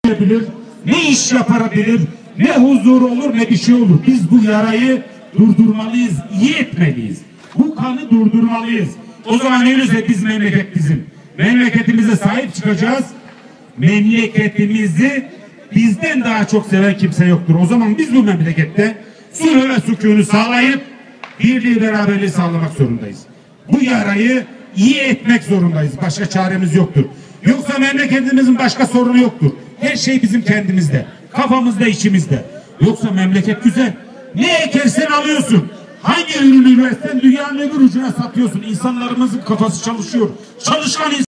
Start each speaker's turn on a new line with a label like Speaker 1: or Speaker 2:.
Speaker 1: bilir, ne iş yapabilir, ne huzur olur ne bir şey olur. Biz bu yarayı durdurmalıyız, iyi etmeliyiz. Bu kanı durdurmalıyız. O zaman öyleyse biz memleket bizim. Memleketimize sahip çıkacağız. Memleketimizi bizden daha çok seven kimse yoktur. O zaman biz bu memlekette sulh ve sükûnü sağlayıp birliği beraberliği sağlamak zorundayız. Bu yarayı iyi etmek zorundayız. Başka çaremiz yoktur. Yoksa memleketimizin başka sorunu yoktur. Her şey bizim kendimizde. Kafamızda, içimizde. Yoksa memleket güzel. Ne ekersen alıyorsun. Hangi ürünü versen dünyanın öbür ucuna satıyorsun. İnsanlarımızın kafası çalışıyor. Çalışkan insan